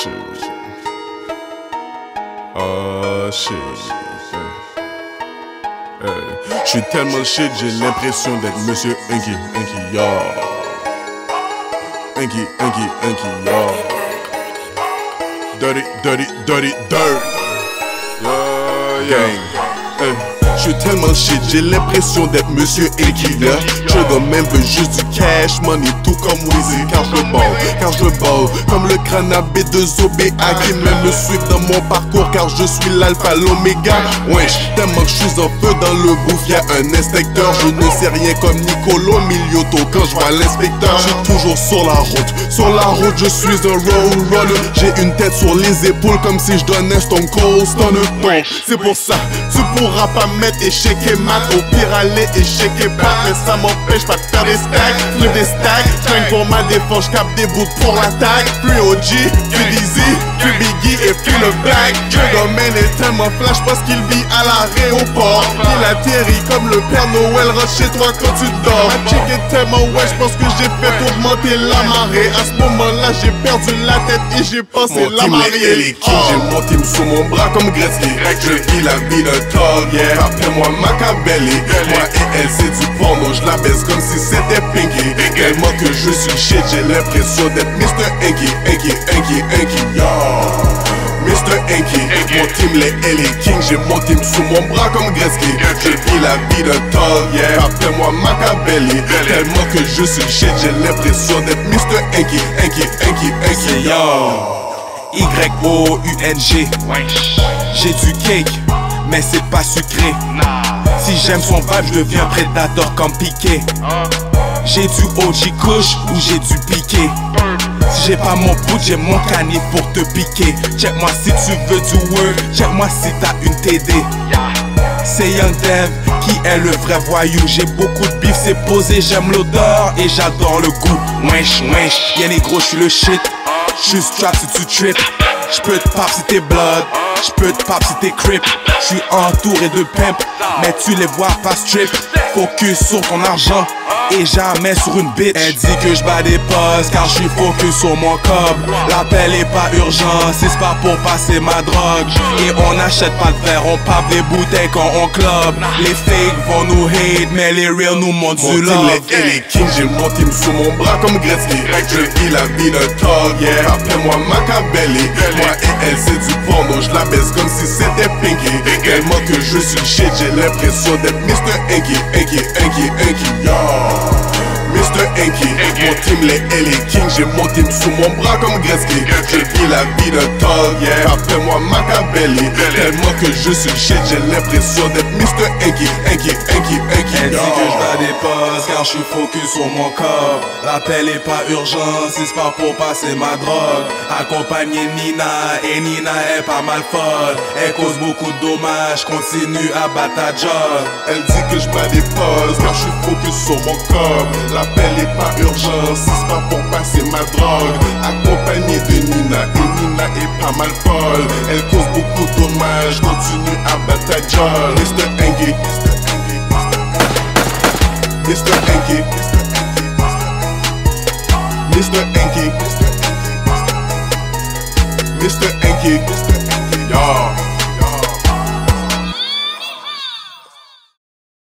shit. Oh shit. J'suis tellement shit, j'ai l'impression d'être Monsieur Inky, yo. Inky, yo. Dirty, dirt. Gang. J'suis tellement shit, j'ai l'impression d'être Monsieur Inky, là. Trigger man veut juste du cash money, tout comme Weezy. Car je ball, comme le cannabis de Zobéa qui même me suivent dans mon parcours, car je suis l'alpha, l'oméga. Wesh, tellement que j'suis en feu dans le bouffe, y'a un inspecteur. Je ne sais rien comme Nicolo Milioto quand je vois l'inspecteur. J'suis toujours sur la route, je suis un road runner. J'ai une tête sur les épaules comme si je donnais Stone Cold Stunner. C'est pour ça, tu pourras pas mettre échec et mat, au pire aller échec et pat. Mais ça m'empêche pas de faire des stacks, flip des stacks. Train pour ma défense, j'capte des bouts pour l'attaque. Plus OG, plus Dizzy, plus Biggie et plus le Black. Trigger man est tellement flash parce qu'il vit à l'aéroport. Il atterrit comme le Père Noël, rentre chez toi quand tu dors. Ma chick est tellement ouais, j'pense que j'ai fait augmenter la marée. À ce moment-là j'ai perdu la tête et j'ai pensé la marier. J'ai mon team sous mon bras comme Gretzky. Je vis la vie d'un tog, yeah. Appelle-moi Machiavelli. Moi et elle c'est du porno, je la baisse comme si c'était Pinky. Tellement que je suis shit, j'ai l'impression d'être Mr. Inky, yo. Mr. Inky, mon team les LA Kings, j'ai mon team sous mon bras comme Gretzky. Je vis la vie d'un tog, yeah. Appelle-moi Machiavelli. Tellement que je suis shit, j'ai l'impression d'être Mr. Inky, yo. Y-O-U-N-G. J'ai du cake, mais c'est pas sucré. Si j'aime son vibe, je deviens prédateur comme Piqué. J'ai du OG Kush ou j'ai du Piqué. Si j'ai pas mon bout, j'ai mon canif pour te piquer. Check-moi si tu veux du word, check-moi si t'as une TD. C'est Young Dev qui est le vrai voyou. J'ai beaucoup de bif, c'est posé, j'aime l'odeur et j'adore le goût. Wesh, y'a les gros, j'suis le shit. J'suis strap si tu trip. J'peux te pop si t'es blood, j'peux te pop si t'es crip. J'suis entouré de pimp, mais tu les vois pas strip. Focus sur ton argent et jamais sur une bitch. Elle dit que j'bats des pauses car j'suis focus sur mon cob. L'appel est pas urgent, c'est pas pour passer ma drogue. Et on n'achète pas de verre, on pape des bouteilles quand on club. Les fakes vont nous hate, mais les real nous montrent du love. Les Kings, j'ai mon team sous mon bras comme Gretzky. Je vis la vie d'un tog, yeah. Appelle-moi Machiavelli. Moi et elle c'est du porno, je la baisse comme si c'était Pinky. Tellement que je suis shit, j'ai l'impression d'être Mr. Inky, yo. Mr. Inky, mon team les LA Kings, j'ai mon team sous mon bras comme Gretzky. Je vis la vie d'un tog, yeah. Appelle-moi Machiavelli. Tellement que je suis shit, j'ai l'impression d'être Mr. Inky, Elle dit que j'bats des pauses car j'suis focus sur mon corps. L'appel est pas urgent, si c'est pas pour passer ma drogue. Accompagner Nina et Nina est pas mal folle. Elle cause beaucoup de dommages, continue à battre ta job. Elle dit que j'bats des pauses car j'suis focus sur mon corps. L'appel est pas urgent, si c'est pas pour passer ma drogue. Accompagné de Nina et Nina est pas mal folle. Elle cause beaucoup de dommages, continue à battre ta job. Mr. Inky, Mr. Inky, Mr. Inky, Mr. Inky, yo.